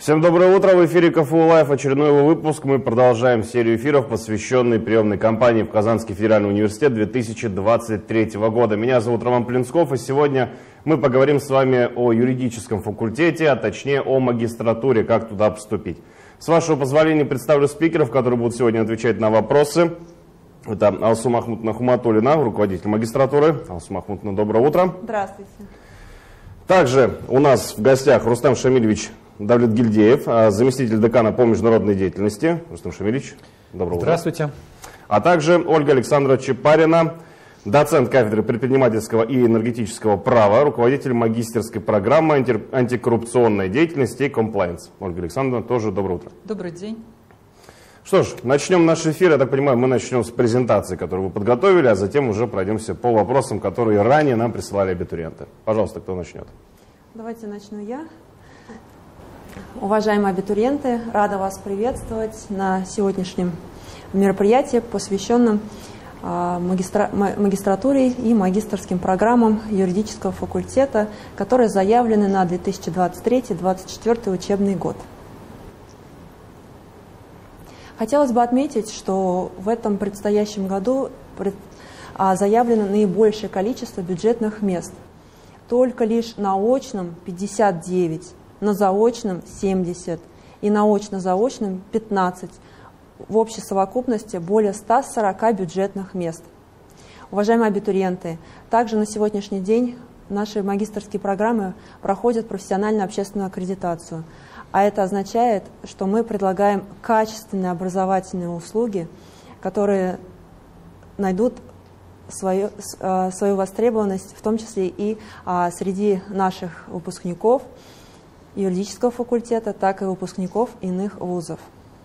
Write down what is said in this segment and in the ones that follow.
Всем доброе утро, в эфире КФУ Лайф, очередной его выпуск. Мы продолжаем серию эфиров, посвященной приемной кампании в Казанский федеральный университет 2023 года. Меня зовут Роман Плинсков, и сегодня мы поговорим с вами о юридическом факультете, а точнее о магистратуре, как туда поступить. С вашего позволения представлю спикеров, которые будут сегодня отвечать на вопросы. Это Алсу Махмутовна Хуматуллина, руководитель магистратуры. Алсу Махмутовна, доброе утро. Здравствуйте. Также у нас в гостях Рустам Шамильевич Давлетгильдеев, заместитель декана по международной деятельности. Рустам Шамильевич, доброе утро. Здравствуйте. А также Ольга Александровна Чапарина, доцент кафедры предпринимательского и энергетического права, руководитель магистерской программы антикоррупционной деятельности и комплайенс. Ольга Александровна, тоже доброе утро. Добрый день. Что ж, начнем наш эфир. Я так понимаю, мы начнем с презентации, которую вы подготовили, а затем уже пройдемся по вопросам, которые ранее нам присылали абитуриенты. Пожалуйста, кто начнет? Давайте начну я. Уважаемые абитуриенты, рада вас приветствовать на сегодняшнем мероприятии, посвященном магистратуре и магистерским программам юридического факультета, которые заявлены на 2023-2024 учебный год. Хотелось бы отметить, что в этом предстоящем году заявлено наибольшее количество бюджетных мест. Только лишь на очном 59, на заочном 70 и на очно-заочном 15. В общей совокупности более 140 бюджетных мест. Уважаемые абитуриенты, также на сегодняшний день наши магистерские программы проходят профессиональную общественную аккредитацию. А это означает, что мы предлагаем качественные образовательные услуги, которые найдут свою востребованность, в том числе и среди наших выпускников юридического факультета, так и выпускников иных вузов.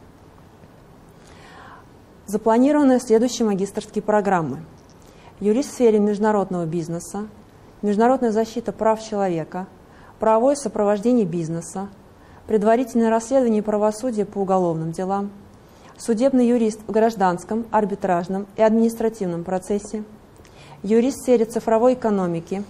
Запланированы следующие магистерские программы. Юрист в сфере международного бизнеса, международная защита прав человека, правовое сопровождение бизнеса, предварительное расследование и правосудие по уголовным делам, судебный юрист в гражданском, арбитражном и административном процессе, юрист в сфере цифровой экономики,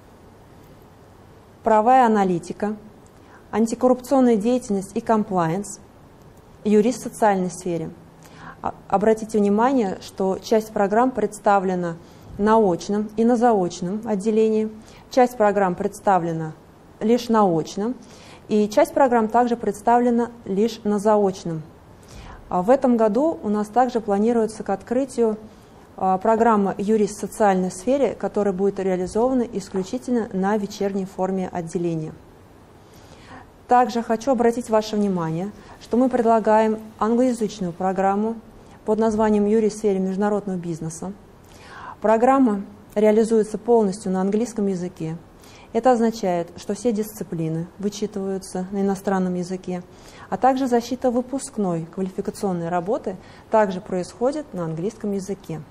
правовая аналитика, антикоррупционная деятельность и комплайенс, юрист в социальной сфере. Обратите внимание, что часть программ представлена на очном и на заочном отделении, часть программ представлена лишь на очном, и часть программ также представлена лишь на заочном. В этом году у нас также планируется к открытию программа «Юрист в социальной сфере», которая будет реализована исключительно на вечерней форме отделения. Также хочу обратить ваше внимание, что мы предлагаем англоязычную программу под названием «Юрист в сфере международного бизнеса». Программа реализуется полностью на английском языке. Это означает, что все дисциплины вычитываются на иностранном языке, а также защита выпускной квалификационной работы также происходит на английском языке.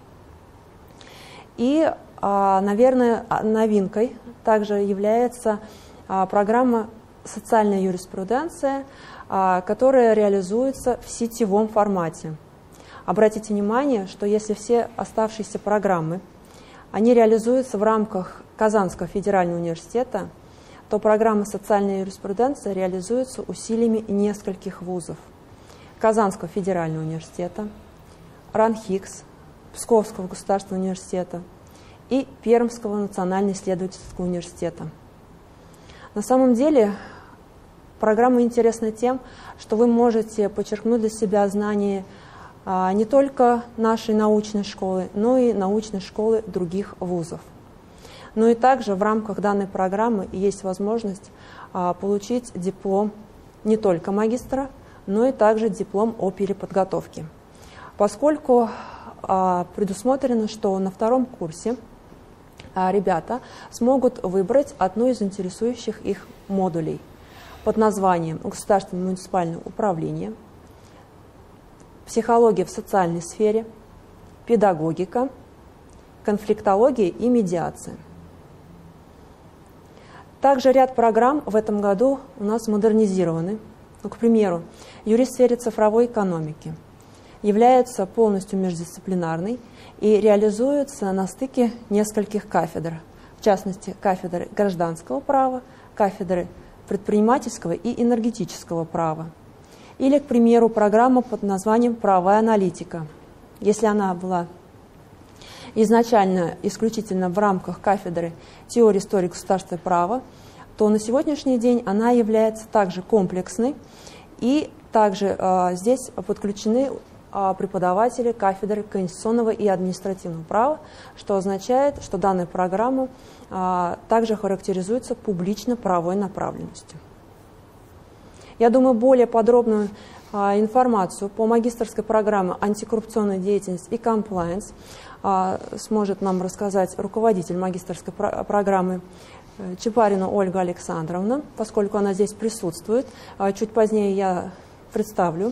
И, наверное, новинкой также является программа «Социальная юриспруденция», которая реализуется в сетевом формате. Обратите внимание, что если все оставшиеся программы они реализуются в рамках Казанского федерального университета, то программа «Социальная юриспруденция» реализуется усилиями нескольких вузов: Казанского федерального университета, РАНХИКС, Псковского государственного университета и Пермского национально-исследовательского университета. На самом деле программа интересна тем, что вы можете подчеркнуть для себя знания не только нашей научной школы, но и научной школы других вузов. Но и также в рамках данной программы есть возможность получить диплом не только магистра, но и также диплом о переподготовке. Поскольку предусмотрено, что на втором курсе ребята смогут выбрать одну из интересующих их модулей под названием «Государственное муниципальное управление», «Психология в социальной сфере», «Педагогика», «Конфликтология» и «Медиация». Также ряд программ в этом году у нас модернизированы. К примеру, юрист в сфере цифровой экономики является полностью междисциплинарной и реализуется на стыке нескольких кафедр, в частности, кафедры гражданского права, кафедры предпринимательского и энергетического права. Или, к примеру, программа под названием «Правовая аналитика». Если она была изначально исключительно в рамках кафедры теории истории государства и права, то на сегодняшний день она является также комплексной, и также здесь подключены преподаватели кафедры конституционного и административного права, что означает, что данная программа также характеризуется публично-правовой направленностью. Я думаю, более подробную информацию по магистерской программе «Антикоррупционная деятельность и комплаенс» сможет нам рассказать руководитель магистерской программы Чепарина Ольга Александровна, поскольку она здесь присутствует. Чуть позднее я представлю.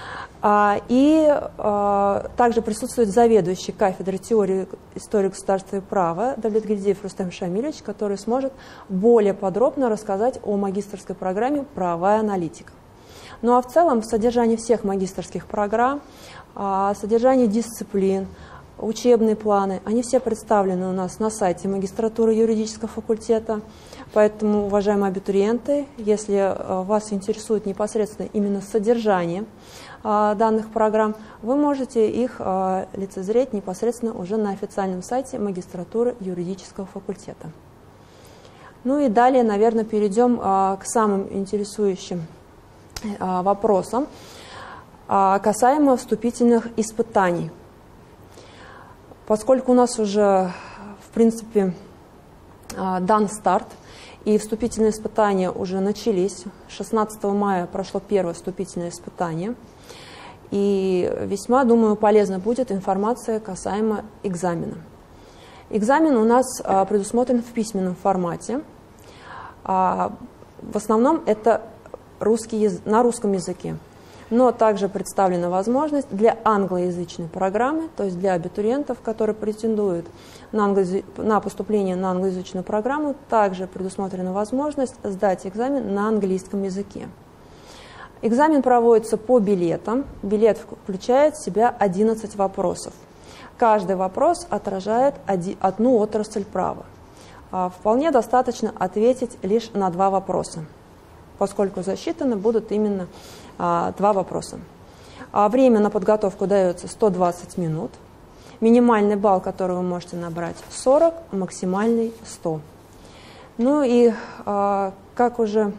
И также присутствует заведующий кафедрой теории истории государства и права Давлетгильдиев Рустем Шамилевич, который сможет более подробно рассказать о магистерской программе «Правовая аналитика». Ну а в целом содержание всех магистерских программ, содержание дисциплин, учебные планы, они все представлены у нас на сайте магистратуры юридического факультета. Поэтому, уважаемые абитуриенты, если вас интересует непосредственно именно содержание данных программ, вы можете их лицезреть непосредственно уже на официальном сайте магистратуры юридического факультета. Ну и далее, наверное, перейдем к самым интересующим вопросам касаемо вступительных испытаний. Поскольку у нас уже, в принципе, дан старт, и вступительные испытания уже начались. 16 мая прошло первое вступительное испытание. И весьма, думаю, полезна будет информация касаемо экзамена. Экзамен у нас предусмотрен в письменном формате. В основном это на русском языке. Но также представлена возможность для англоязычной программы, то есть для абитуриентов, которые претендуют на поступление на англоязычную программу, также предусмотрена возможность сдать экзамен на английском языке. Экзамен проводится по билетам. Билет включает в себя 11 вопросов. Каждый вопрос отражает одну отрасль права. Вполне достаточно ответить лишь на 2 вопроса, поскольку засчитаны будут именно 2 вопроса. Время на подготовку дается 120 минут. Минимальный балл, который вы можете набрать, 40, максимальный 100. Ну и, как уже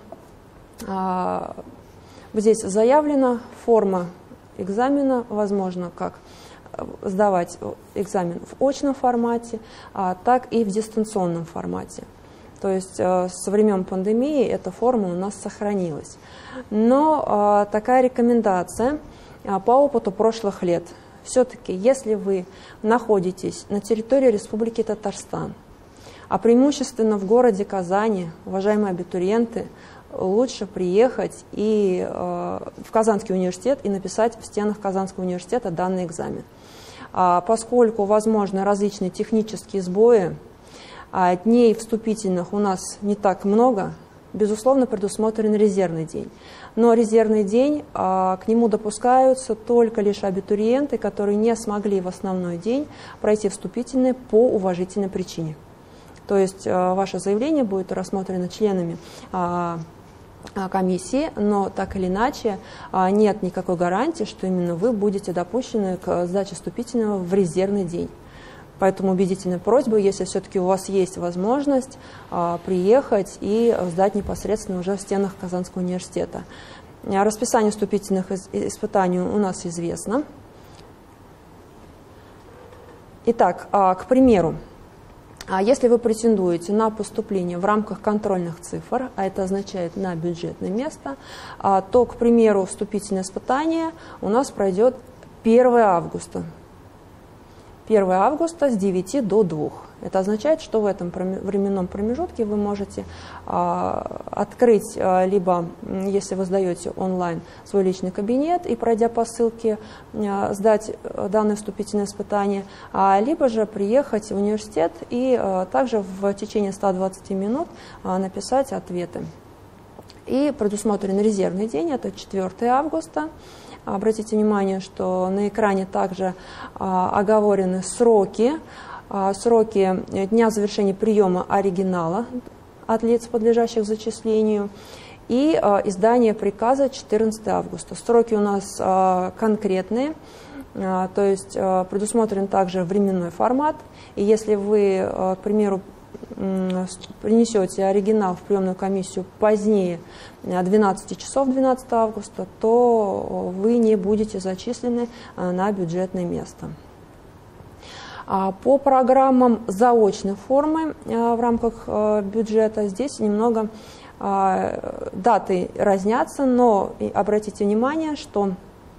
здесь заявлено, форма экзамена возможно как сдавать экзамен в очном формате, так и в дистанционном формате. То есть со времен пандемии эта форма у нас сохранилась. Но такая рекомендация по опыту прошлых лет. Все-таки, если вы находитесь на территории Республики Татарстан, а преимущественно в городе Казани, уважаемые абитуриенты, лучше приехать в Казанский университет и написать в стенах Казанского университета данный экзамен. Поскольку возможны различные технические сбои, дней вступительных у нас не так много, безусловно, предусмотрен резервный день. Но резервный день, к нему допускаются только лишь абитуриенты, которые не смогли в основной день пройти вступительные по уважительной причине. То есть ваше заявление будет рассмотрено членами комиссии, но так или иначе нет никакой гарантии, что именно вы будете допущены к сдаче вступительного в резервный день. Поэтому убедительная просьба, если все-таки у вас есть возможность приехать и сдать непосредственно уже в стенах Казанского университета. Расписание вступительных испытаний у нас известно. Итак, к примеру, если вы претендуете на поступление в рамках контрольных цифр, а это означает на бюджетное место, то, к примеру, вступительное испытание у нас пройдет 1 августа. 1 августа с 9 до 2. Это означает, что в этом временном промежутке вы можете открыть, либо, если вы сдаете онлайн, свой личный кабинет и, пройдя по ссылке, сдать данное вступительное испытание, либо же приехать в университет и также в течение 120 минут написать ответы. И предусмотрен резервный день, это 4 августа. Обратите внимание, что на экране также оговорены сроки дня завершения приема оригинала от лиц, подлежащих зачислению. и издание приказа 14 августа. Сроки у нас конкретные, то есть предусмотрен также временной формат, и если вы, к примеру, принесете оригинал в приемную комиссию позднее 12 часов 12 августа, то вы не будете зачислены на бюджетное место. По программам заочной формы в рамках бюджета здесь немного даты разнятся, но обратите внимание, что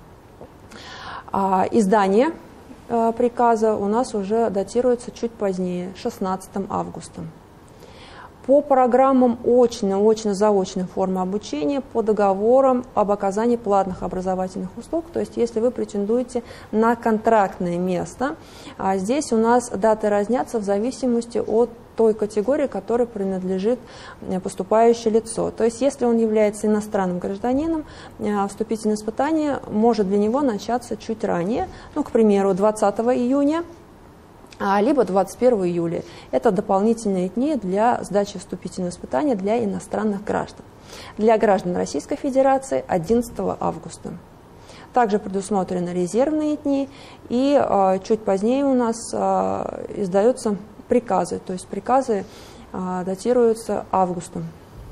издание приказа у нас уже датируется чуть позднее, 16 августа. По программам очно-заочной формы обучения, по договорам об оказании платных образовательных услуг, то есть если вы претендуете на контрактное место, здесь у нас даты разнятся в зависимости от той категории, которой принадлежит поступающее лицо. То есть если он является иностранным гражданином, вступительное испытание может для него начаться чуть ранее, ну, к примеру, 20 июня, либо 21 июля. Это дополнительные дни для сдачи вступительного испытания для иностранных граждан. Для граждан Российской Федерации 11 августа. Также предусмотрены резервные дни, и чуть позднее у нас издаются приказы, то есть приказы датируются августом.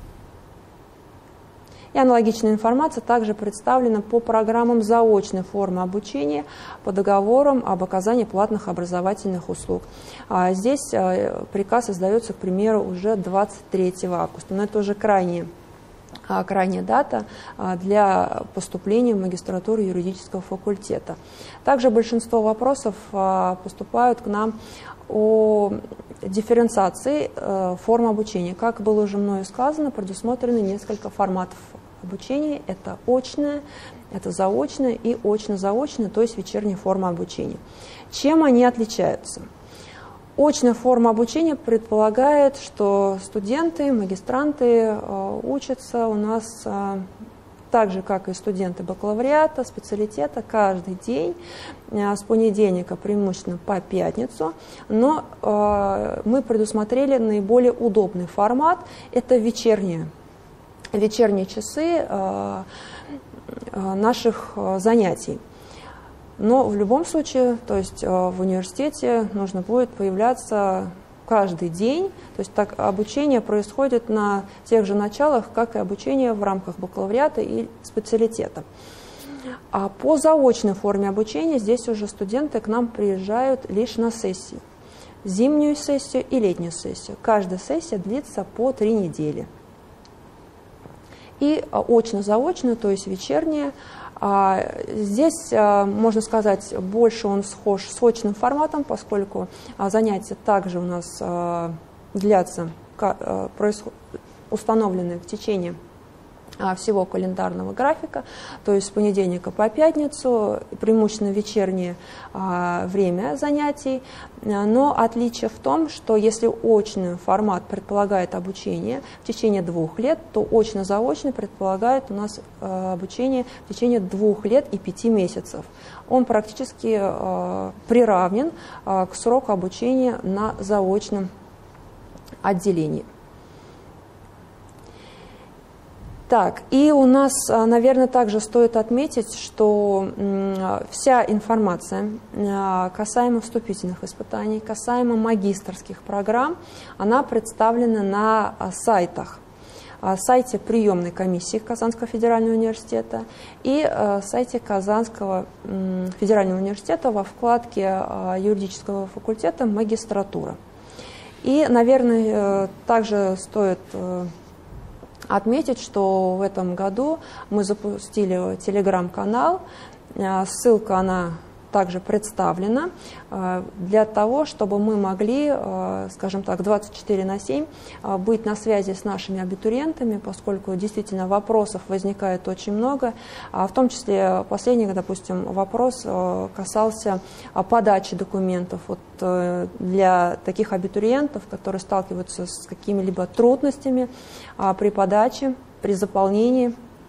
И аналогичная информация также представлена по программам заочной формы обучения, по договорам об оказании платных образовательных услуг. Здесь приказ издается, к примеру, уже 23 августа, но это уже крайняя дата для поступления в магистратуру юридического факультета. Также большинство вопросов поступают к нам о дифференциации форм обучения. Как было уже мною сказано, предусмотрены несколько форматов обучения. Это очное, это заочное и очно-заочное, то есть вечерняя форма обучения. Чем они отличаются? Очная форма обучения предполагает, что студенты, магистранты учатся у нас так же, как и студенты бакалавриата, специалитета, каждый день, с понедельника преимущественно по пятницу, но мы предусмотрели наиболее удобный формат, это вечерние часы наших занятий. Но в любом случае, то есть в университете нужно будет появляться каждый день, то есть так обучение происходит на тех же началах, как и обучение в рамках бакалавриата и специалитета. А по заочной форме обучения здесь уже студенты к нам приезжают лишь на сессию. Зимнюю сессию и летнюю сессию. Каждая сессия длится по 3 недели. И очно-заочную, то есть вечерняя, здесь, можно сказать, больше он схож с очным форматом, поскольку занятия также у нас длятся, установлены в течение всего календарного графика, то есть с понедельника по пятницу, преимущественно вечернее время занятий. Но отличие в том, что если очный формат предполагает обучение в течение 2 лет, то очно-заочный предполагает у нас обучение в течение 2 лет и 5 месяцев. Он практически приравнен к сроку обучения на заочном отделении. Так, и у нас, наверное, также стоит отметить, что вся информация касаемо вступительных испытаний, касаемо магистерских программ, она представлена на сайтах. Сайте приемной комиссии Казанского федерального университета и сайте Казанского федерального университета во вкладке юридического факультета «Магистратура». И, наверное, также стоит отметить, что в этом году мы запустили телеграм-канал, ссылка она также представлена, для того, чтобы мы могли, скажем так, 24/7 быть на связи с нашими абитуриентами, поскольку действительно вопросов возникает очень много, в том числе последний, допустим, вопрос касался подачи документов. Вот для таких абитуриентов, которые сталкиваются с какими-либо трудностями при подаче, при заполнении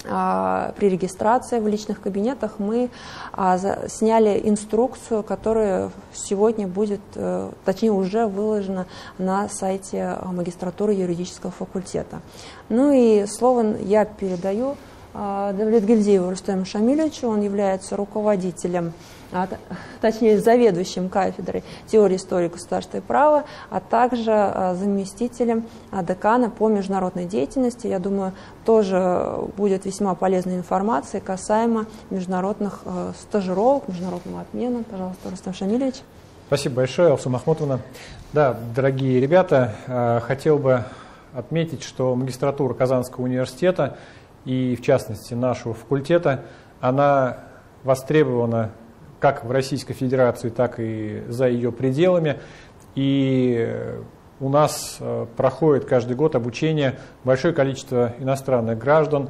при регистрации в личных кабинетах мы сняли инструкцию, которая сегодня будет, точнее уже выложена на сайте магистратуры юридического факультета. Ну и слово я передаю Давлетгильдиеву Рустему Шамилевичу. Он является руководителем, точнее заведующим кафедрой теории истории государства и права, а также заместителем декана по международной деятельности. Я думаю, тоже будет весьма полезной информация касаемо международных стажировок, международного обмена. Пожалуйста, Рустем Шамилевич. Спасибо большое, Алсу Махмутовна. Да, дорогие ребята, хотел бы отметить, что магистратура Казанского университета и, в частности, нашего факультета, она востребована как в Российской Федерации, так и за ее пределами. И у нас проходит каждый год обучение большое количество иностранных граждан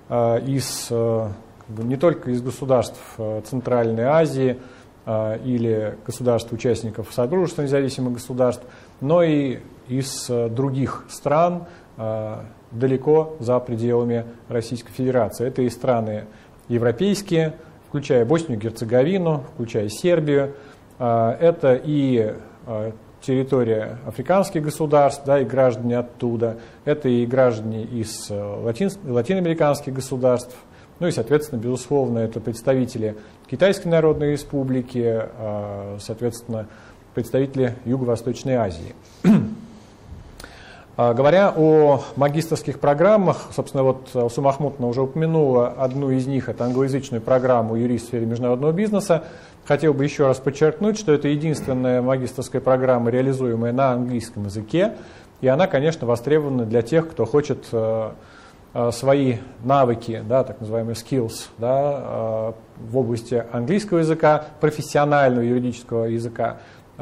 не только из государств Центральной Азии или государств-участников Содружества независимых государств, но и из других стран, далеко за пределами Российской Федерации. Это и страны европейские, включая Боснию и Герцеговину, включая Сербию. Это и территория африканских государств, да, и граждане оттуда. Это и граждане из латиноамериканских государств. Ну и, соответственно, безусловно, это представители Китайской Народной Республики, соответственно, представители Юго-Восточной Азии. Говоря о магистерских программах, собственно, вот Алсу Махмутовна уже упомянула одну из них, это англоязычную программу «Юрист в сфере международного бизнеса». Хотел бы еще раз подчеркнуть, что это единственная магистерская программа, реализуемая на английском языке, и она, конечно, востребована для тех, кто хочет свои навыки, да, так называемые skills, да, в области английского языка, профессионального юридического языка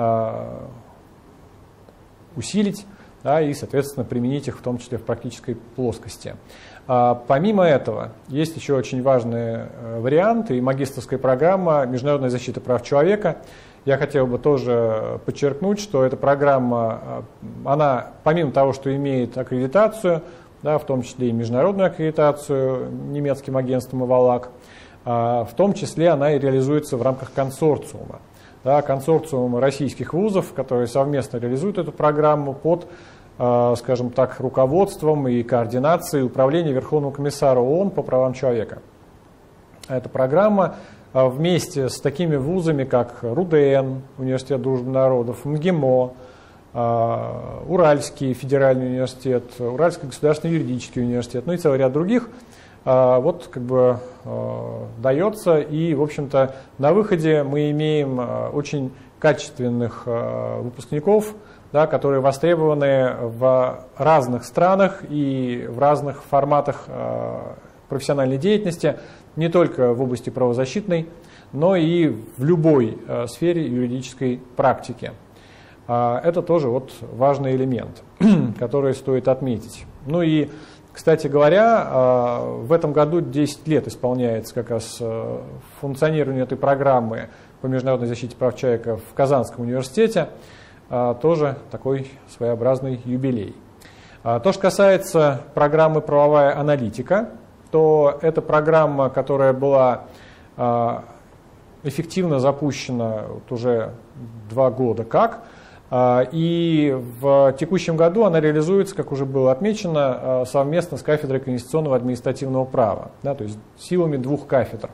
усилить, да, и, соответственно, применить их в том числе в практической плоскости. Помимо этого, есть еще очень важный вариант и магистерская программа «Международная защита прав человека». Я хотел бы тоже подчеркнуть, что эта программа, она, помимо того, что имеет аккредитацию, да, в том числе и международную аккредитацию немецким агентством «Ивалак», в том числе она и реализуется в рамках консорциума. Да, консорциум российских вузов, которые совместно реализуют эту программу под, скажем так, руководством и координацией Управления Верховного комиссара ООН по правам человека. Эта программа вместе с такими вузами, как РУДН, Университет дружбы народов, МГИМО, Уральский федеральный университет, Уральский государственный юридический университет, ну и целый ряд других, вот как бы дается, и, в общем-то, на выходе мы имеем очень качественных выпускников, да, которые востребованы в разных странах и в разных форматах профессиональной деятельности, не только в области правозащитной, но и в любой сфере юридической практики. Это тоже вот важный элемент, который стоит отметить. Ну и, кстати говоря, в этом году 10 лет исполняется как раз функционирование этой программы по международной защите прав человека в Казанском университете. Тоже такой своеобразный юбилей. То, что касается программы «Правовая аналитика», то это программа, которая была эффективно запущена вот уже 2 года как. И в текущем году она реализуется, как уже было отмечено, совместно с кафедрой конституционного административного права, да, то есть силами 2 кафедр.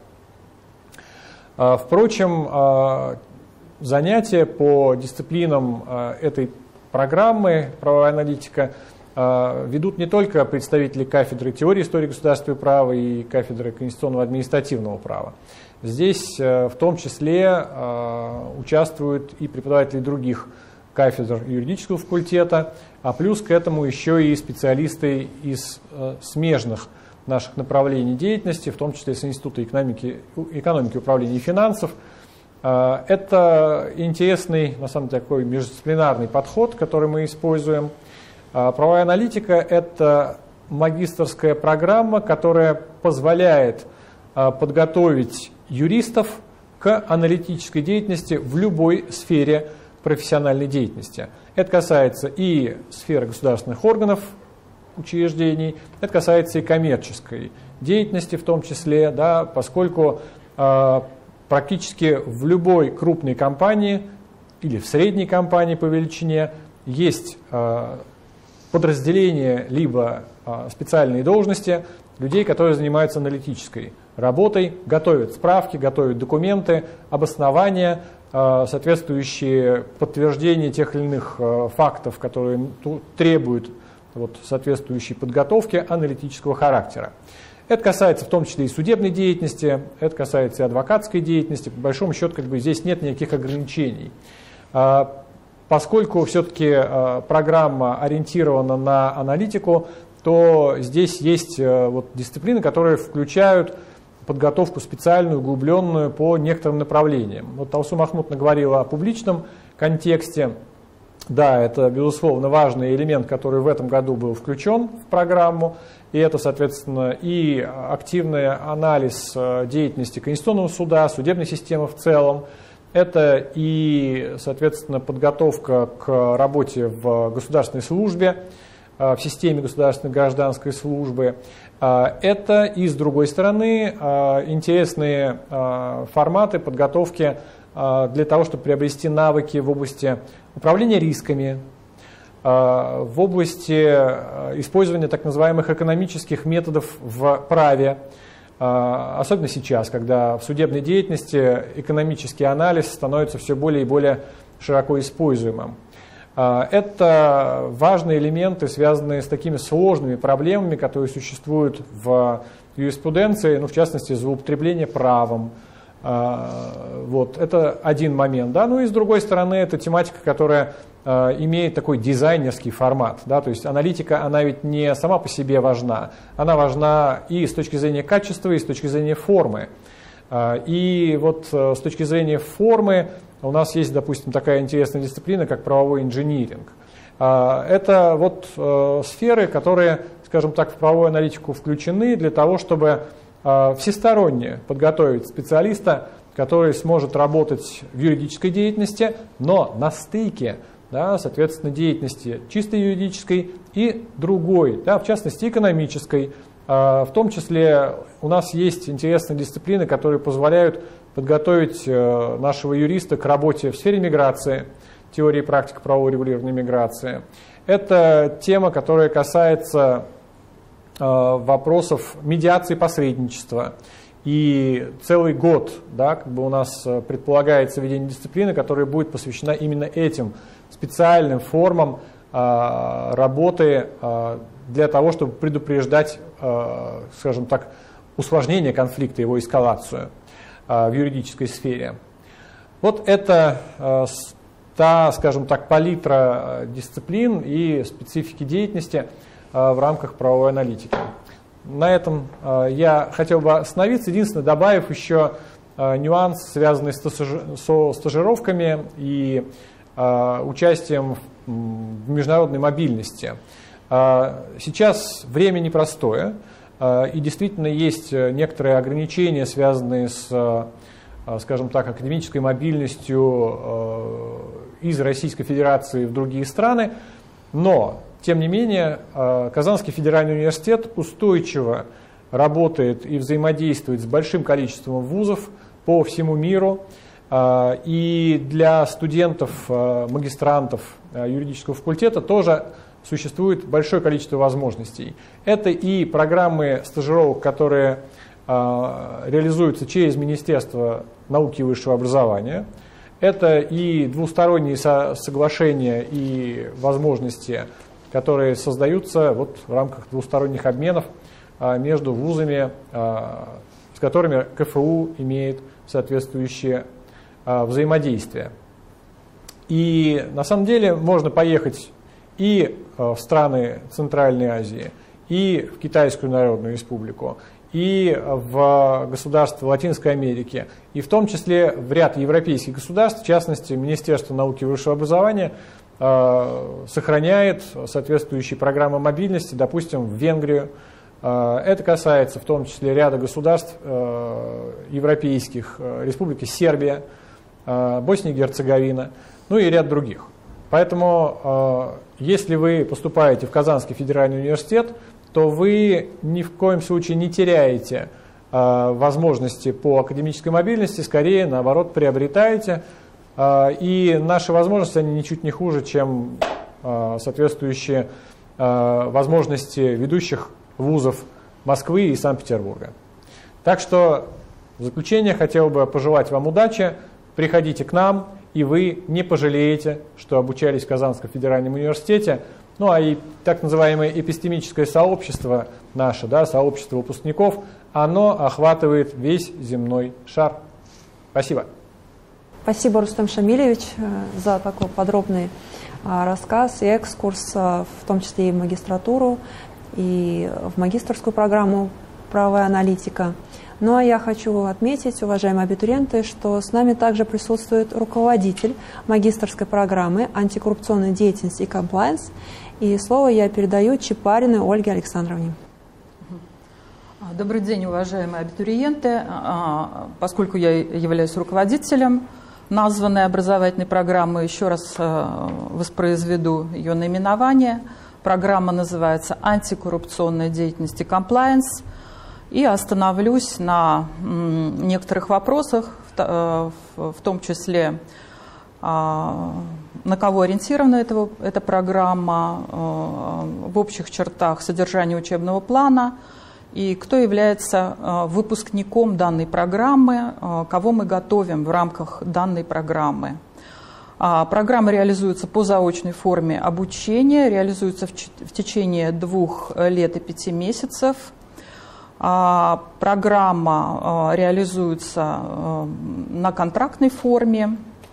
Впрочем, занятия по дисциплинам этой программы «Правовая аналитика» ведут не только представители кафедры теории истории государства и права и кафедры конституционного административного права. Здесь в том числе участвуют и преподаватели других кафедр юридического факультета, а плюс к этому еще и специалисты из смежных наших направлений деятельности, в том числе с Института экономики, управления и финансов. Это интересный, на самом деле, такой междисциплинарный подход, который мы используем. Правовая аналитика – это магистерская программа, которая позволяет подготовить юристов к аналитической деятельности в любой сфере профессиональной деятельности. Это касается и сферы государственных органов, учреждений, это касается и коммерческой деятельности в том числе, да, поскольку практически в любой крупной компании или в средней компании по величине есть подразделения либо специальные должности людей, которые занимаются аналитической работой, готовят справки, готовят документы, обоснования, соответствующие подтверждения тех или иных фактов, которые требуют соответствующей подготовки аналитического характера. Это касается в том числе и судебной деятельности, это касается и адвокатской деятельности. По большому счету, здесь нет никаких ограничений. Поскольку все-таки программа ориентирована на аналитику, то здесь есть дисциплины, которые включают подготовку специальную, углубленную по некоторым направлениям. Талсу Махмудовна говорила о публичном контексте. Да, это, безусловно, важный элемент, который в этом году был включен в программу. И это, соответственно, и активный анализ деятельности Конституционного суда, судебной системы в целом. Это и, соответственно, подготовка к работе в государственной службе, в системе государственной гражданской службы. Это и, с другой стороны, интересные форматы подготовки для того, чтобы приобрести навыки в области управления рисками, в области использования так называемых экономических методов в праве, особенно сейчас, когда в судебной деятельности экономический анализ становится все более и более широко используемым. Это важные элементы, связанные с такими сложными проблемами, которые существуют в юриспруденции, в частности, злоупотребление правом. Это один момент. Да? И с другой стороны, это тематика, которая имеет такой дизайнерский формат. Да? То есть аналитика, она ведь не сама по себе важна. Она важна и с точки зрения качества, и с точки зрения формы. И с точки зрения формы у нас есть, допустим, такая интересная дисциплина, как правовой инжиниринг. Это сферы, которые, скажем так, в правовую аналитику включены для того, чтобы всесторонне подготовить специалиста, который сможет работать в юридической деятельности, но на стыке, да, соответственно, деятельности чисто юридической и другой, да, в частности, экономической. В том числе у нас есть интересные дисциплины, которые позволяют подготовить нашего юриста к работе в сфере миграции, теории и практика правового регулирования миграции. Это тема, которая касается вопросов медиации и посредничества. И целый год, да, у нас предполагается введение дисциплины, которая будет посвящена именно этим специальным формам работы для того, чтобы предупреждать, скажем так, усложнение конфликта, его эскалацию в юридической сфере. Это та, скажем так, палитра дисциплин и специфики деятельности в рамках правовой аналитики. На этом я хотел бы остановиться, единственное, добавив еще нюанс, связанный со стажировками и участием в международной мобильности. Сейчас время непростое, и действительно есть некоторые ограничения, связанные с, скажем так, академической мобильностью из Российской Федерации в другие страны, но, тем не менее, Казанский федеральный университет устойчиво работает и взаимодействует с большим количеством вузов по всему миру, и для студентов, магистрантов юридического факультета тоже существует большое количество возможностей. Это и программы стажировок, которые реализуются через Министерство науки и высшего образования. Это и двусторонние соглашения и возможности, которые создаются в рамках двусторонних обменов между вузами, с которыми КФУ имеет соответствующее взаимодействие. И на самом деле можно поехать и в страны Центральной Азии, и в Китайскую Народную Республику, и в государства Латинской Америки, и в том числе в ряд европейских государств, в частности, Министерство науки и высшего образования сохраняет соответствующие программы мобильности, допустим, в Венгрию. Это касается в том числе ряда государств европейских, Республики Сербия, Босния и Герцеговина, и ряд других. Поэтому если вы поступаете в Казанский федеральный университет, то вы ни в коем случае не теряете возможности по академической мобильности, скорее, наоборот, приобретаете. И наши возможности, они ничуть не хуже, чем соответствующие возможности ведущих вузов Москвы и Санкт-Петербурга. Так что в заключение хотел бы пожелать вам удачи. Приходите к нам, и вы не пожалеете, что обучались в Казанском федеральном университете. Ну а и так называемое эпистемическое сообщество наше, да, сообщество выпускников, оно охватывает весь земной шар. Спасибо. Спасибо, Рустам Шамилевич, за такой подробный рассказ и экскурс, в том числе и в магистратуру, и в магистерскую программу «Правовая аналитика». Ну а я хочу отметить, уважаемые абитуриенты, что с нами также присутствует руководитель магистерской программы «Антикоррупционная деятельность и комплаенс». И слово я передаю Чепариной Ольге Александровне. Добрый день, уважаемые абитуриенты. Поскольку я являюсь руководителем названной образовательной программы, еще раз воспроизведу ее наименование. Программа называется «Антикоррупционная деятельность и комплаенс». И остановлюсь на некоторых вопросах, в том числе, на кого ориентирована эта программа, в общих чертах содержание учебного плана и кто является выпускником данной программы, кого мы готовим в рамках данной программы. Программа реализуется по заочной форме обучения, реализуется в течение 2 лет и 5 месяцев. Программа реализуется на контрактной форме.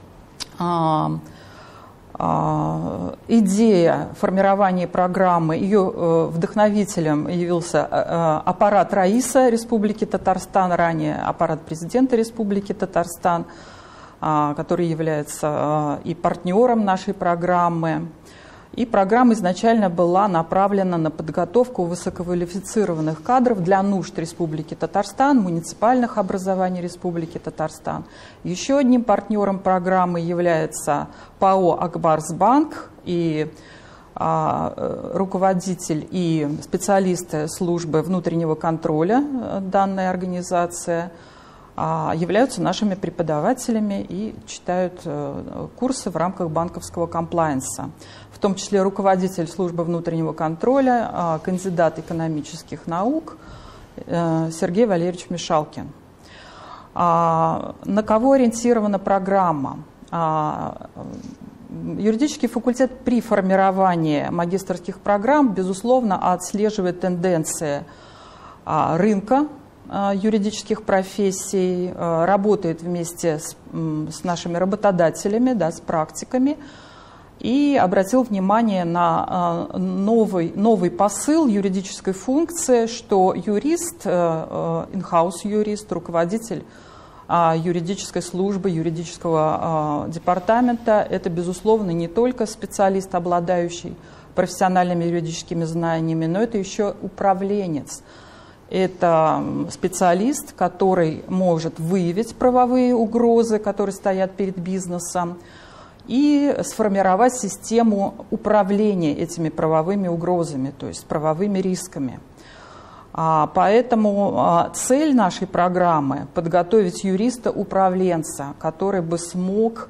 Идея формирования программы, ее вдохновителем явился аппарат РАИСа Республики Татарстан, ранее аппарат президента Республики Татарстан, который является и партнером нашей программы. И программа изначально была направлена на подготовку высококвалифицированных кадров для нужд Республики Татарстан, муниципальных образований Республики Татарстан. Еще одним партнером программы является ПАО «Акбарсбанк», и руководитель и специалисты службы внутреннего контроля данной организации являются нашими преподавателями и читают курсы в рамках банковского комплаенса. В том числе руководитель службы внутреннего контроля, кандидат экономических наук Сергей Валерьевич Мишалкин. На кого ориентирована программа? Юридический факультет при формировании магистерских программ, безусловно, отслеживает тенденции рынка юридических профессий, работает вместе с нашими работодателями, да, с практиками, и обратил внимание на новый посыл юридической функции, что юрист, in-house юрист, руководитель юридической службы, юридического департамента, это, безусловно, не только специалист, обладающий профессиональными юридическими знаниями, но это еще управленец. Это специалист, который может выявить правовые угрозы, которые стоят перед бизнесом, и сформировать систему управления этими правовыми угрозами, то есть правовыми рисками. Поэтому цель нашей программы – подготовить юриста-управленца, который бы смог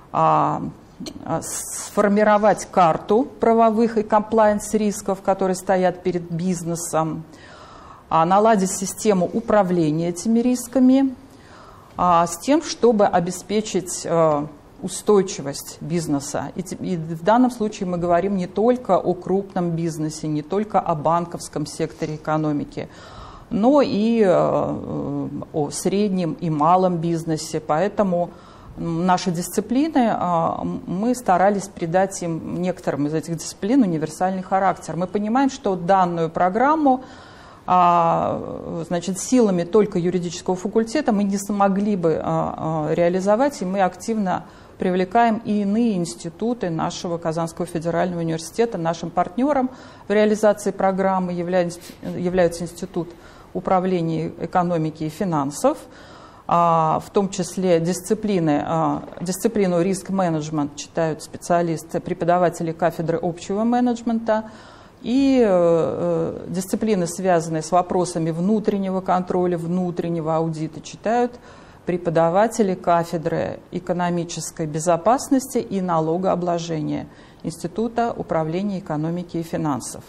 сформировать карту правовых и комплаенс-рисков, которые стоят перед бизнесом, наладить систему управления этими рисками с тем, чтобы обеспечить устойчивость бизнеса. И в данном случае мы говорим не только о крупном бизнесе, не только о банковском секторе экономики, но и о среднем и малом бизнесе. Поэтому наши дисциплины, мы старались придать им, некоторым из этих дисциплин, универсальный характер. Мы понимаем, что данную программу, значит, силами только юридического факультета мы не смогли бы реализовать, и мы активно привлекаем и иные институты нашего Казанского федерального университета. Нашим партнером в реализации программы является Институт управления экономики и финансов, в том числе дисциплину риск-менеджмент читают специалисты, преподаватели кафедры общего менеджмента, и дисциплины, связанные с вопросами внутреннего контроля, внутреннего аудита, читают преподаватели кафедры экономической безопасности и налогообложения Института управления экономики и финансов.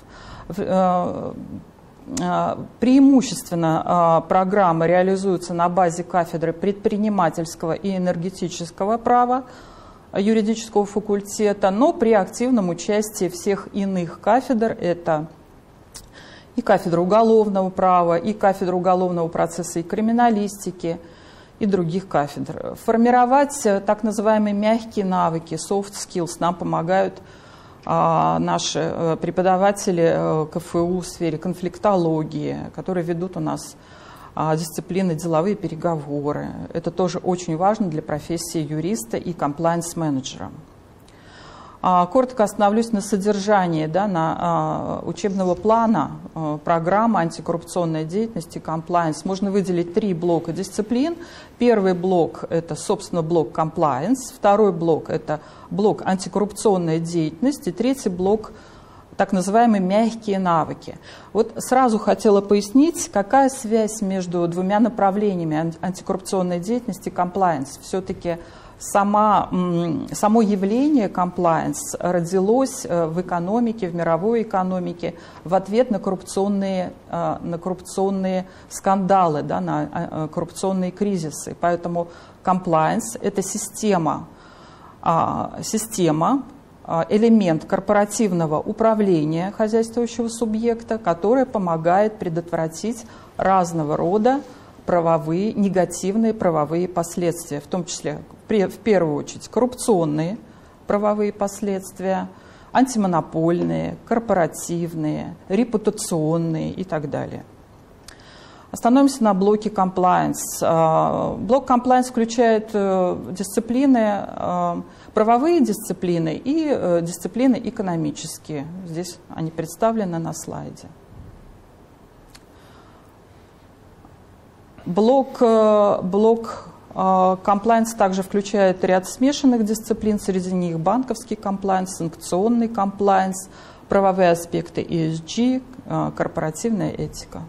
Преимущественно программа реализуется на базе кафедры предпринимательского и энергетического права юридического факультета, но при активном участии всех иных кафедр, это и кафедра уголовного права, и кафедра уголовного процесса и криминалистики, и других кафедр. Формировать так называемые мягкие навыки, soft skills, нам помогают наши преподаватели КФУ в сфере конфликтологии, которые ведут у нас дисциплины деловые переговоры. Это тоже очень важно для профессии юриста и комплайнс-менеджера. Коротко остановлюсь на содержании учебного плана программы антикоррупционной деятельности комплайнс. Можно выделить 3 блока дисциплин. Первый блок – это, собственно, блок комплайнс. Второй блок – это блок антикоррупционная деятельность. И третий блок – так называемые мягкие навыки. Вот сразу хотела пояснить, какая связь между двумя направлениями антикоррупционной деятельности и комплайнс. Все-таки само явление комплайнс родилось в экономике, в мировой экономике в ответ на коррупционные скандалы, на коррупционные кризисы. Поэтому комплайнс – это система, элемент корпоративного управления хозяйствующего субъекта, которая помогает предотвратить разного рода негативные правовые последствия, в том числе, в первую очередь, коррупционные правовые последствия, антимонопольные, корпоративные, репутационные и так далее. Остановимся на блоке compliance. Блок compliance включает дисциплины, правовые дисциплины и дисциплины экономические. Здесь они представлены на слайде. Блок compliance также включает ряд смешанных дисциплин, среди них банковский compliance, санкционный compliance, правовые аспекты ESG, корпоративная этика.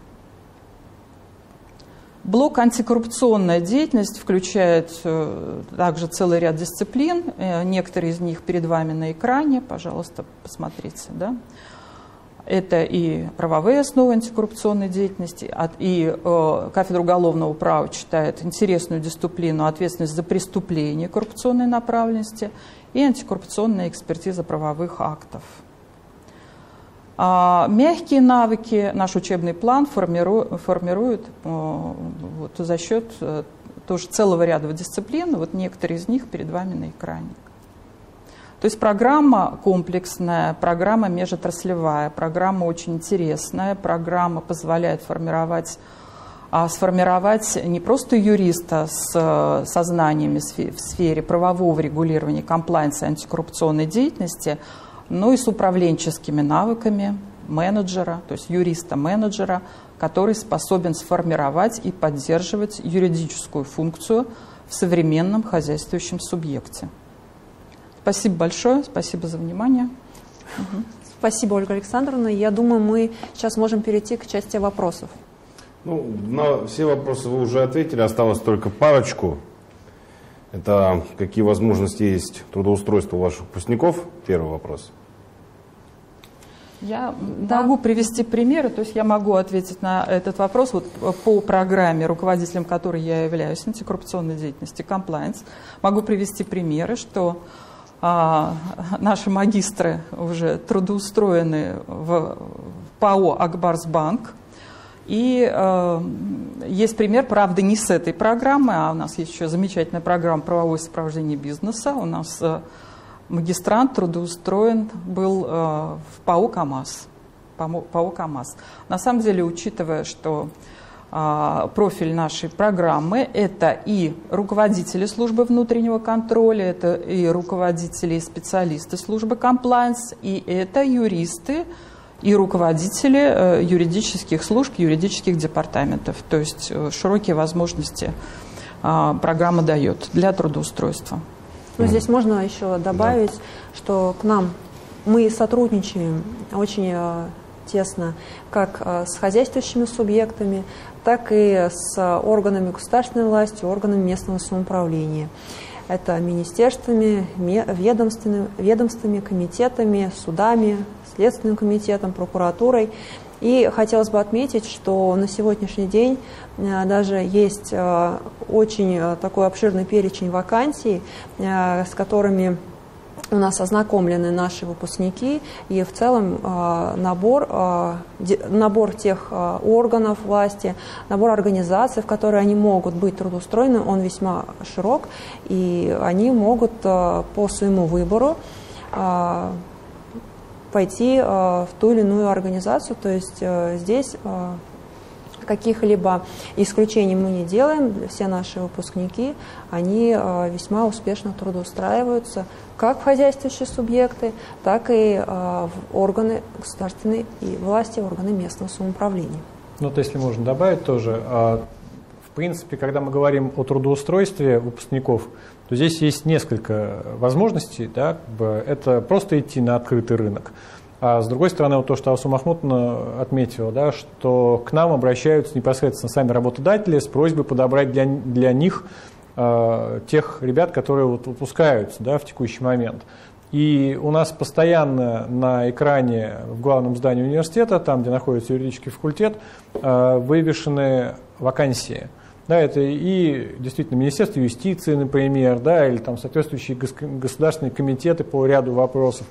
Блок антикоррупционная деятельность включает также целый ряд дисциплин, некоторые из них перед вами на экране, пожалуйста, посмотрите. Да? Это и правовые основы антикоррупционной деятельности, и кафедра уголовного права читает интересную дисциплину ответственность за преступления коррупционной направленности и антикоррупционная экспертиза правовых актов. Мягкие навыки наш учебный план формирует за счет тоже целого ряда дисциплин. Вот некоторые из них перед вами на экране. То есть программа комплексная, программа межотраслевая, программа очень интересная, программа позволяет сформировать не просто юриста с знаниями в сфере правового регулирования, комплайнса и антикоррупционной деятельности, но и с управленческими навыками менеджера, то есть юриста-менеджера, который способен сформировать и поддерживать юридическую функцию в современном хозяйствующем субъекте. Спасибо большое, спасибо за внимание. Спасибо, Ольга Александровна. Я думаю, мы сейчас можем перейти к части вопросов. Ну, на все вопросы вы уже ответили, осталось только парочку. Это какие возможности есть трудоустройства у ваших выпускников? Первый вопрос. Я могу привести примеры, то есть я могу ответить на этот вопрос вот по программе, руководителем которой я являюсь, антикоррупционной деятельности, compliance. Могу привести примеры, что наши магистры уже трудоустроены в ПАО «Акбарсбанк». И есть пример, правда, не с этой программы, а у нас есть еще замечательная программа «Правовое сопровождение бизнеса». У нас магистрант трудоустроен был в ПАО «КамАЗ». На самом деле, учитывая, что профиль нашей программы – это и руководители службы внутреннего контроля, это и руководители и специалисты службы комплайнс, и это юристы и руководители юридических служб, юридических департаментов. То есть широкие возможности программа дает для трудоустройства. Ну, здесь можно еще добавить, что к нам мы сотрудничаем очень тесно как с хозяйствующими субъектами, так и с органами государственной власти, органами местного самоуправления. Это министерствами, ведомствами, комитетами, судами, Следственным комитетом, прокуратурой. И хотелось бы отметить, что на сегодняшний день даже есть очень такой обширный перечень вакансий, с которыми у нас ознакомлены наши выпускники, и в целом набор тех органов власти, набор организаций, в которые они могут быть трудоустроены, он весьма широк, и они могут по своему выбору пойти в ту или иную организацию. То есть здесь каких-либо исключений мы не делаем. Все наши выпускники, они весьма успешно трудоустраиваются как в хозяйствующие субъекты, так и в органы государственной власти, органы местного самоуправления. Ну, вот если можно добавить тоже, в принципе, когда мы говорим о трудоустройстве выпускников, то здесь есть несколько возможностей. Да? Это просто идти на открытый рынок. А с другой стороны, вот то, что Алсу Махмудовна отметила, да, что к нам обращаются непосредственно сами работодатели с просьбой подобрать для них тех ребят, которые вот выпускаются, да, в текущий момент. И у нас постоянно на экране в главном здании университета, там, где находится юридический факультет, вывешены вакансии. Да, это и действительно Министерство юстиции, например, да, или там соответствующие государственные комитеты по ряду вопросов.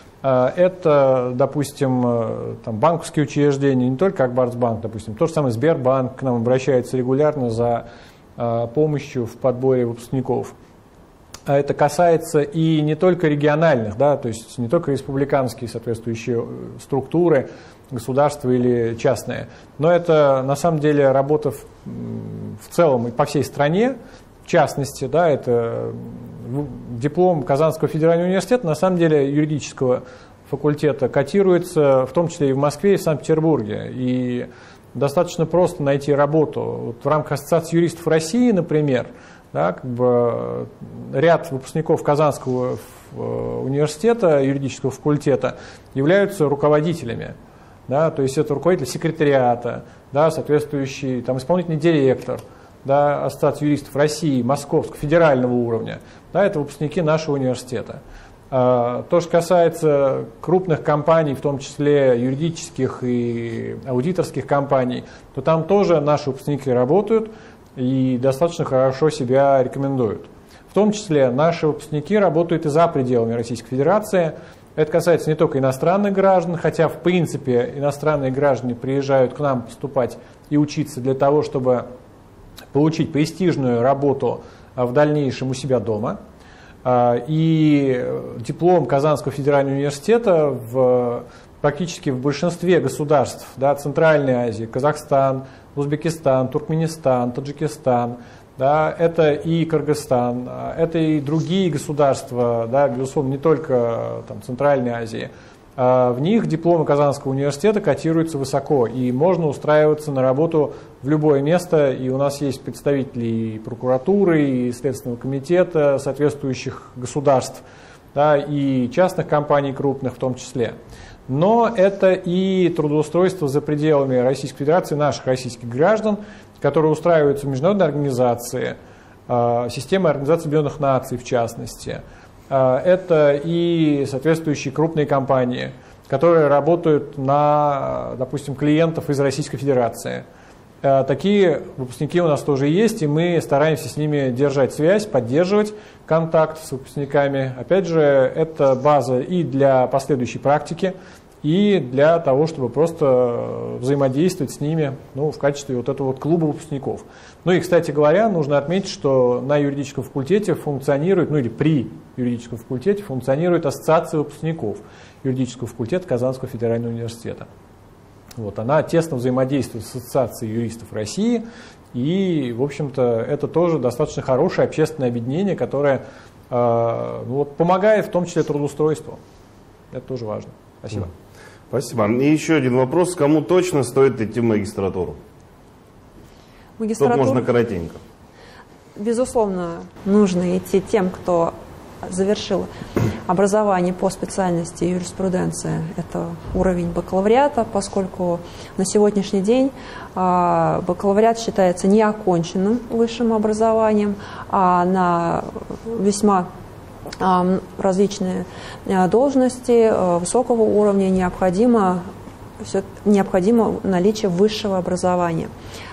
Это, допустим, там, банковские учреждения, не только Акбарсбанк, допустим, то же самое Сбербанк к нам обращается регулярно за помощью в подборе выпускников. Это касается и не только региональных, да, то есть не только республиканские соответствующие структуры, государства или частные, но это на самом деле работа в целом и по всей стране. В частности, да, это диплом Казанского федерального университета, на самом деле юридического факультета, котируется в том числе и в Москве, и в Санкт-Петербурге. И достаточно просто найти работу. Вот в рамках Ассоциации юристов России, например, да, как бы ряд выпускников Казанского университета, юридического факультета, являются руководителями. Да, то есть это руководитель секретариата, да, соответствующий там, исполнительный директор, да, Ассоциации юристов России, Московского, федерального уровня, да, это выпускники нашего университета. То, что касается крупных компаний, в том числе юридических и аудиторских компаний, то там тоже наши выпускники работают и достаточно хорошо себя рекомендуют. В том числе наши выпускники работают и за пределами Российской Федерации. Это касается не только иностранных граждан, хотя в принципе иностранные граждане приезжают к нам поступать и учиться для того, чтобы получить престижную работу в дальнейшем у себя дома. И диплом Казанского федерального университета практически в большинстве государств, да, Центральной Азии, Казахстан, Узбекистан, Туркменистан, Таджикистан, да, это и Кыргызстан, это и другие государства, да, безусловно, не только там, Центральной Азии. В них дипломы Казанского университета котируются высоко, и можно устраиваться на работу в любое место. И у нас есть представители и прокуратуры, и Следственного комитета соответствующих государств, да, и частных компаний крупных в том числе. Но это и трудоустройство за пределами Российской Федерации наших российских граждан, которые устраиваются в международные организации, системы Организации Объединенных Наций в частности. Это и соответствующие крупные компании, которые работают на, допустим, клиентов из Российской Федерации. Такие выпускники у нас тоже есть, и мы стараемся с ними держать связь, поддерживать контакт с выпускниками. Опять же, это база и для последующей практики, и для того, чтобы просто взаимодействовать с ними, ну, в качестве вот этого вот клуба выпускников. Ну и, кстати говоря, нужно отметить, что на юридическом факультете функционирует, ну или при юридическом факультете функционирует ассоциация выпускников юридического факультета Казанского федерального университета. Вот, она тесно взаимодействует с Ассоциацией юристов России, и, в общем-то, это тоже достаточно хорошее общественное объединение, которое ну, вот, помогает в том числе трудоустройству. Это тоже важно. Спасибо. Спасибо. И еще один вопрос. Кому точно стоит идти в магистратуру? Тут можно коротенько. безусловно, нужно идти тем, кто завершил образование по специальности юриспруденция. Это уровень бакалавриата, поскольку на сегодняшний день бакалавриат считается неоконченным высшим образованием, а на весьма различные должности высокого уровня необходимо наличие высшего образования.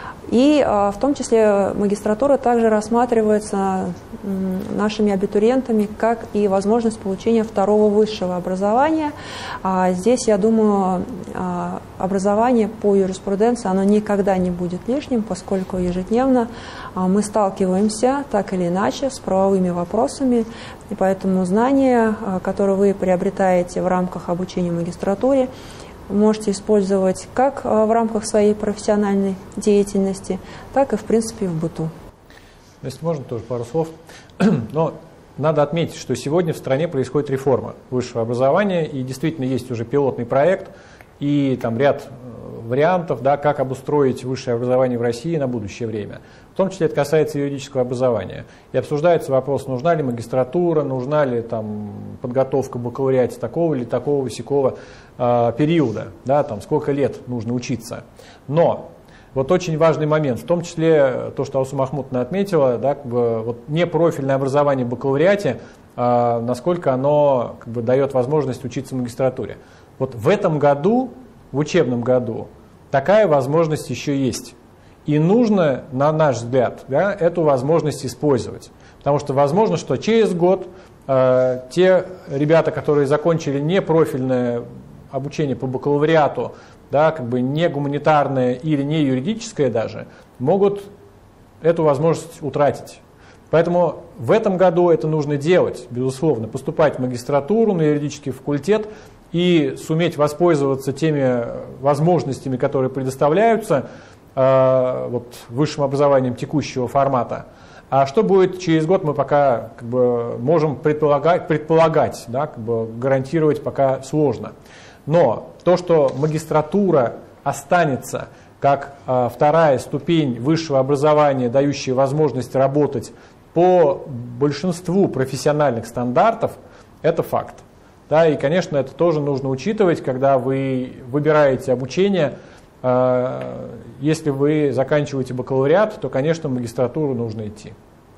И в том числе магистратура также рассматривается нашими абитуриентами как и возможность получения второго высшего образования. Здесь, я думаю, образование по юриспруденции оно никогда не будет лишним, поскольку ежедневно мы сталкиваемся так или иначе с правовыми вопросами, и поэтому знания, которые вы приобретаете в рамках обучения в магистратуре, можете использовать как в рамках своей профессиональной деятельности, так и, в принципе, в быту. Если можно, тоже пару слов. Но надо отметить, что сегодня в стране происходит реформа высшего образования, и действительно есть уже пилотный проект, и там ряд вариантов, да, как обустроить высшее образование в России на будущее время. В том числе это касается юридического образования. И обсуждается вопрос, нужна ли магистратура, нужна ли там подготовка в бакалавриате такого или такого сякого периода, да, там, сколько лет нужно учиться. Но вот очень важный момент, в том числе то, что Алсу Махмудовна отметила, да, как бы, вот непрофильное образование в бакалавриате, насколько оно как бы дает возможность учиться в магистратуре. Вот в этом году, в учебном году, такая возможность еще есть. И нужно, на наш взгляд, да, эту возможность использовать. Потому что возможно, что через год те ребята, которые закончили непрофильное обучение по бакалавриату, да, как бы не гуманитарное или не юридическое даже, могут эту возможность утратить. Поэтому в этом году это нужно делать, безусловно, поступать в магистратуру, на юридический факультет и суметь воспользоваться теми возможностями, которые предоставляются вот, высшим образованием текущего формата. А что будет через год, мы пока как бы, можем предполагать, да, как бы, гарантировать пока сложно. Но то, что магистратура останется как вторая ступень высшего образования, дающая возможность работать по большинству профессиональных стандартов, это факт. Да, и, конечно, это тоже нужно учитывать, когда вы выбираете обучение. Если вы заканчиваете бакалавриат, то, конечно, в магистратуру нужно идти.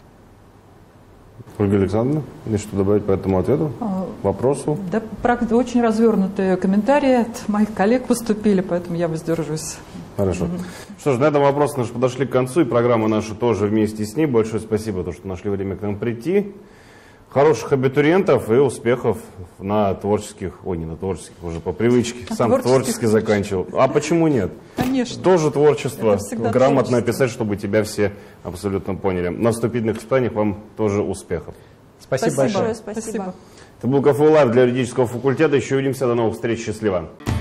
Ольга Александровна, есть что добавить по этому ответу, вопросу? Да, правда, очень развернутые комментарии от моих коллег поступили, поэтому я воздержусь. Хорошо. Что ж, на этом вопросы наши подошли к концу, и программа наша тоже вместе с ней. Большое спасибо, что нашли время к нам прийти. Хороших абитуриентов и успехов на творческих, не на творческих, уже по привычке, сам творчески заканчивал. А почему нет? Конечно. Тоже творчество, грамотно творчество. описать, чтобы тебя все абсолютно поняли. На вступительных испытаниях вам тоже успехов. Спасибо большое. Спасибо. Это был КФУ Лайв для юридического факультета. Еще увидимся, до новых встреч, счастливо.